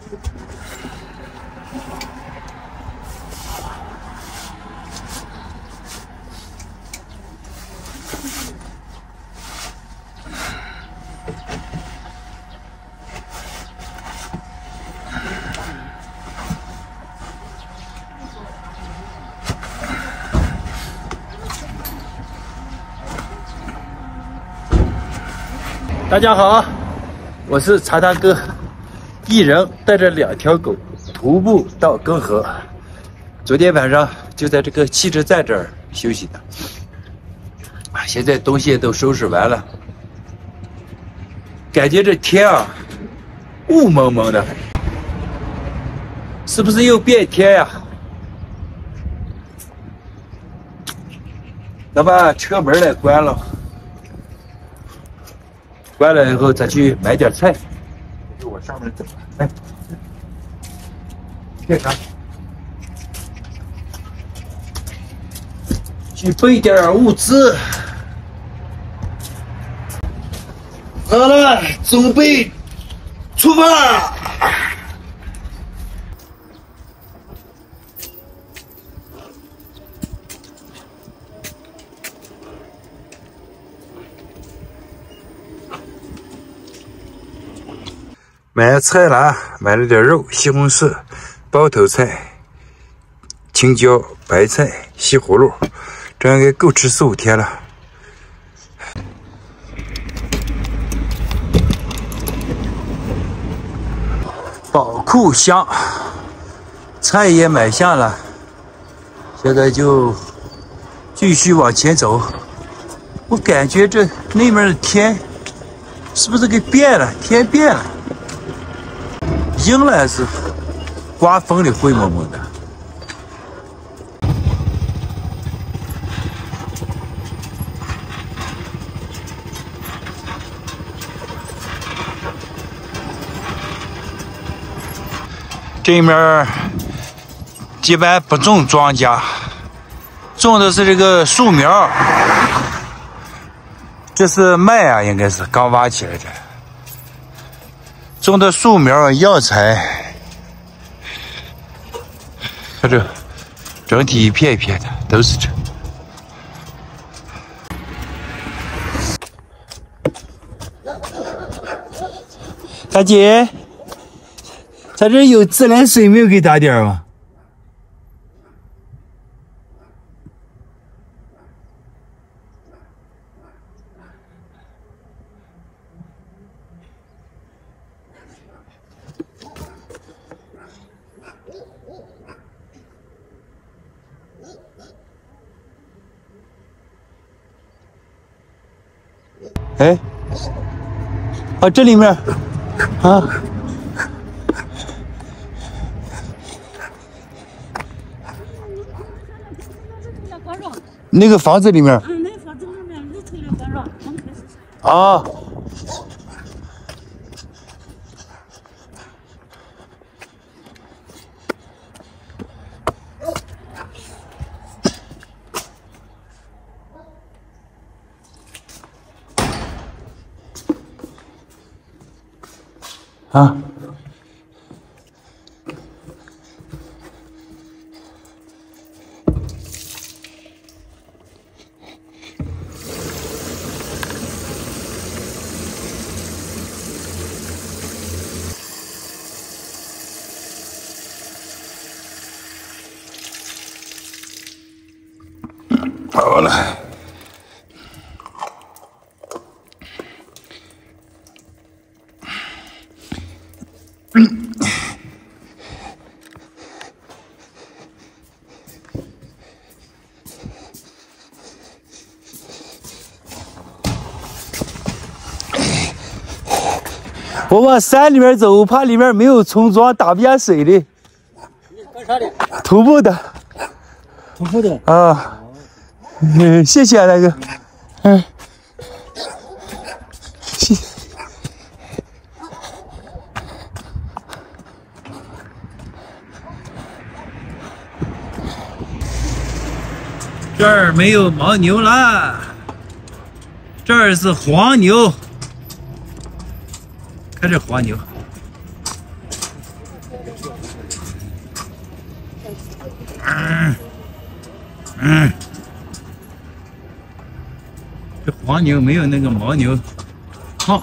大家好，我是茶大哥，一人带着2条狗徒步到根河。昨天晚上就在这个汽车站这儿休息的，现在东西都收拾完了，感觉这天啊雾蒙蒙的，是不是又变天呀？咱把车门来关了。关了以后再去买点菜，就往上面走。哎，干啥？去备点物资。好了，准备出发。买菜了，买了点肉，西红柿、包头菜、青椒、白菜、西葫芦，这样应该够吃4、5天了。宝库箱，菜也买下了，现在就继续往前走。我感觉这那边的天是不是给变了？天变了。阴了还是刮风的灰蒙蒙的。这面一般不种庄稼，种的是这个树苗。这是麦啊，应该是刚挖起来的。种的树苗、药材，看这整体一片一片的，都是这。大姐，咱这有自来水没有？给打点吗？哎，啊，这里面，啊，那个房子里面， 那个房子里面日头的干扰，门开始晒。 啊。啊，好了。我往山里面走，怕里面没有村庄，打不下水的。 你干啥的？ 徒步的。 徒步的。 啊，谢谢啊，大哥。嗯，谢。这儿没有牦牛了，这儿是黄牛。看这黄牛， 这黄牛没有那个牦牛。好，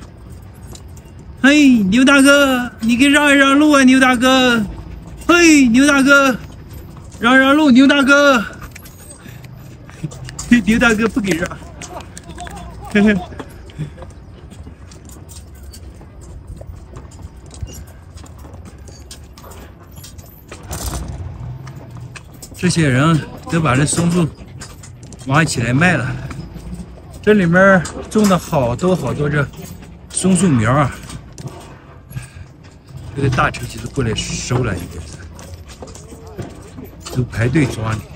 嘿，牛大哥，你给让一让路啊，牛大哥。嘿，牛大哥，让让路，牛大哥。牛大哥不给让。嘿嘿。这些人都把这松树挖起来卖了。这里面种的好多这松树苗啊，这个大车其实过来收了，应该是都排队抓呢。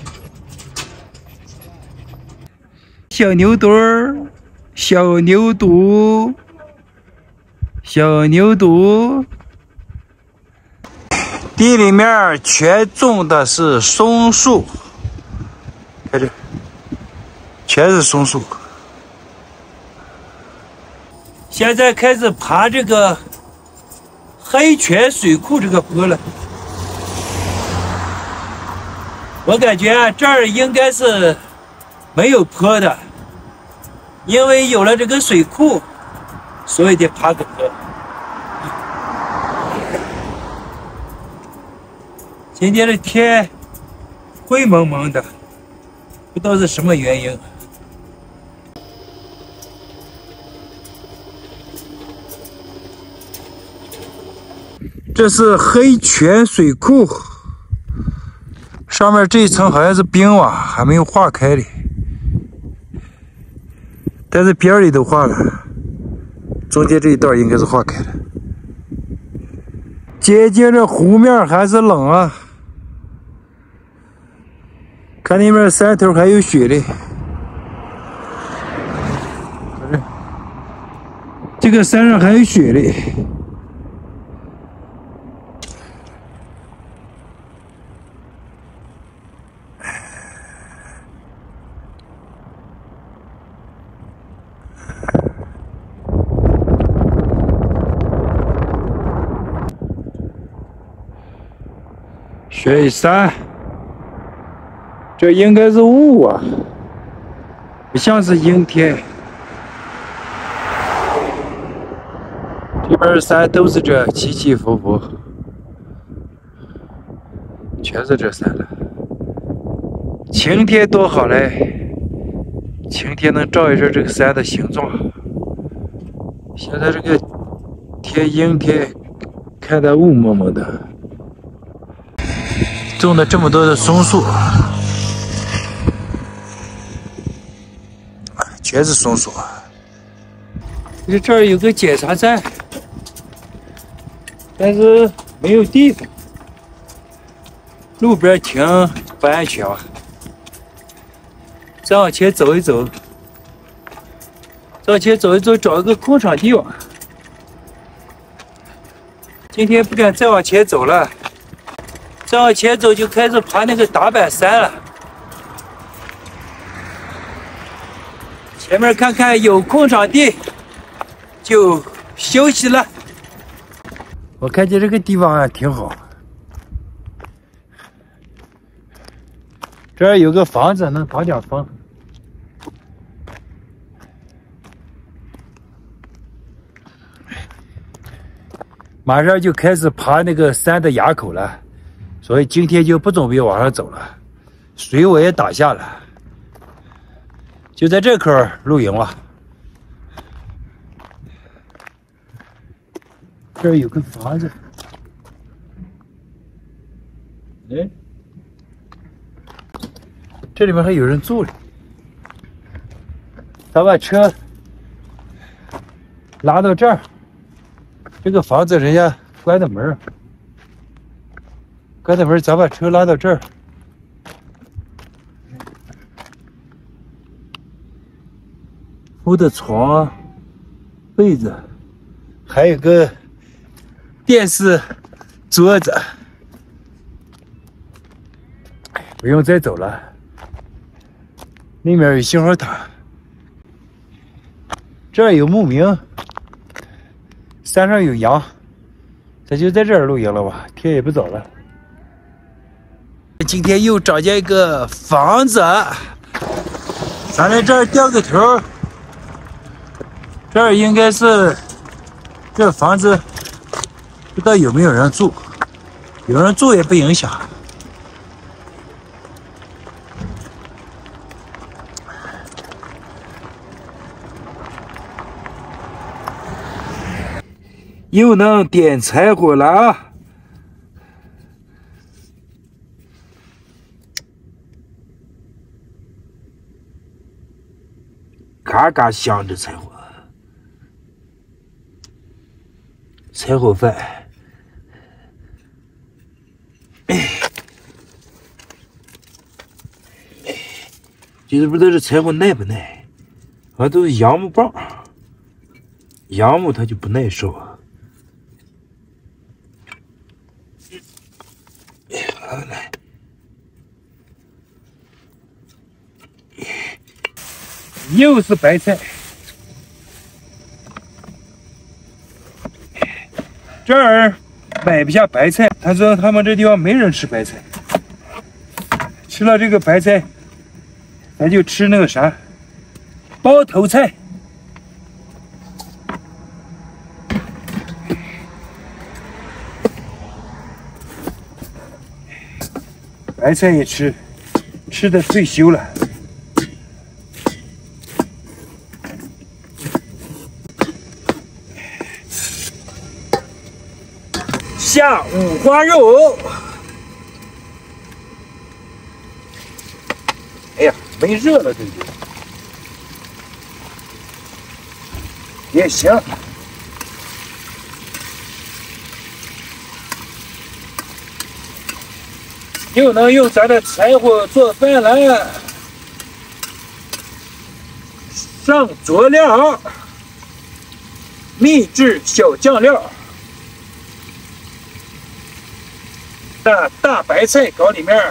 小牛犊儿，小牛犊，小牛犊。地里面全种的是松树，看这，全是松树。现在开始爬这个黑泉水库这个坡了。我感觉啊，这儿应该是没有坡的，因为有了这个水库，所以得爬个坡。今天的天灰蒙蒙的，不知道是什么原因。这是黑泉水库，上面这一层好像是冰瓦，还没有化开的，但是边里都化了，中间这一段应该是化开了。接近这湖面还是冷啊，看那边山头还有雪嘞。这个山上还有雪嘞。雪山，这应该是雾啊，不像是阴天。这边山都是这起起伏伏，全是这山了。晴天多好嘞，晴天能照一照这个山的形状。现在这个天阴天，看得雾蒙蒙的。种了这么多的松树，全是松树。这儿有个检查站，但是没有地方，路边停不安全啊。再往前走一走，再往前走一走，找一个空场地吧。今天不敢再往前走了。再往前走就开始爬那个打板山了。前面看看有空场地，就休息了。我看见这个地方啊挺好，这儿有个房子能挡点风。马上就开始爬那个山的垭口了。所以今天就不准备往上走了，水我也打下了，就在这块露营了。这儿有个房子，哎，这里面还有人住了。咱把车拉到这儿，这个房子人家关的门。关的门，咱把车拉到这儿。铺的床、被子，还有个电视桌子。不用再走了，那边有信号塔，这儿有牧民，山上有羊，咱就在这儿露营了吧？天也不早了。 今天又找见一个房子，咱在这儿掉个头。这儿应该是这房子，不知道有没有人住，有人住也不影响。又能点柴火了啊！嘎嘎香这柴火，柴火饭。就是不知道这柴火耐不耐，好像都是杨木棒，杨木它就不耐受。来，又是白菜。这儿买不下白菜，他说他们这地方没人吃白菜，吃了这个白菜，咱就吃那个啥，包头菜。白菜也吃，吃的退休了。下五花肉。哎呀，没热了，这就也行。又能用咱的柴火做饭了。上佐料，秘制小酱料，把大白菜搞里面。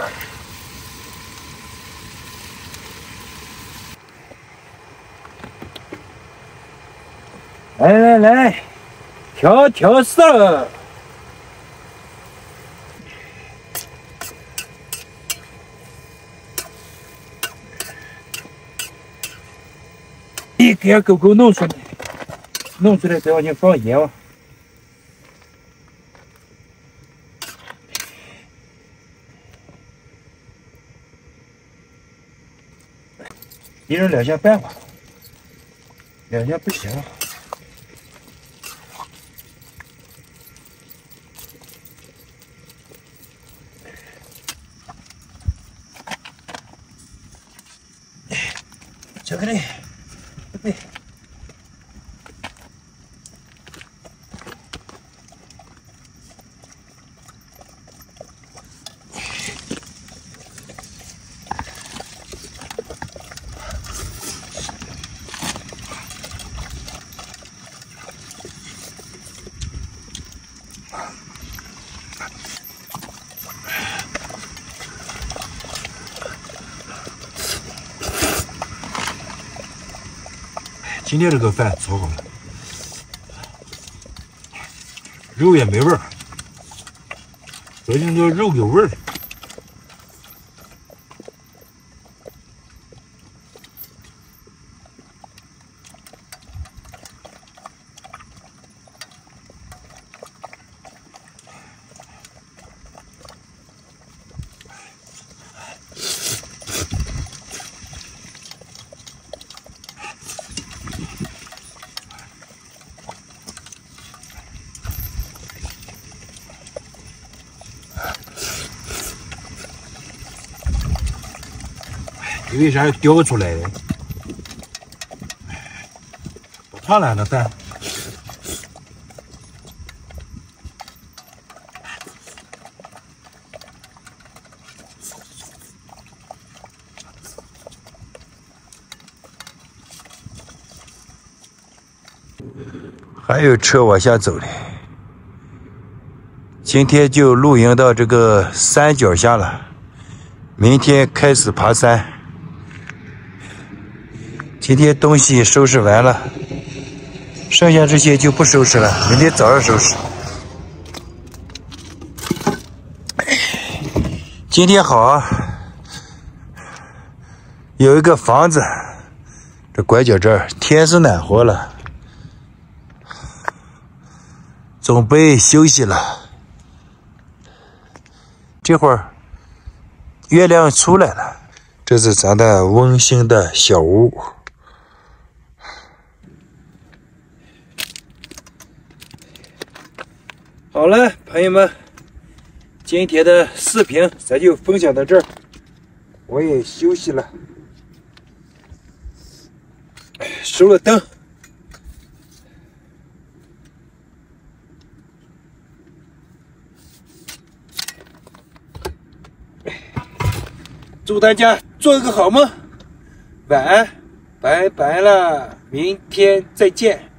来，调色。给俺狗狗弄出来再往前放盐啊。一人2下半吧，2下不行。巧克力。对，今天这个饭炒好了，肉也没味儿，昨天这肉有味儿。你为啥要叼出来的？不烫了那蛋。还有车往下走的。今天就露营到这个山脚下了，明天开始爬山。今天东西收拾完了，剩下这些就不收拾了，明天早上收拾。 今天好啊，有一个房子，这拐角这儿天是暖和了，准备休息了。这会儿月亮出来了，这是咱的温馨的小屋。好了，朋友们，今天的视频咱就分享到这儿，我也休息了，收了灯。祝大家做一个好梦，晚安，拜拜了，明天再见。